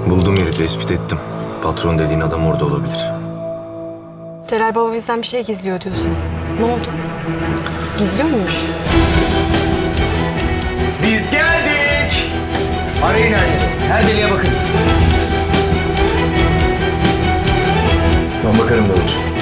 Buldum yeri, tespit ettim. Patron dediğin adam orada olabilir. Celal Baba bizden bir şey gizliyor diyorsun. Ne oldu? Gizliyor muymuş? Biz geldik. Arayın her yeri. Her deliğe bakın. Ben bakarım Davut.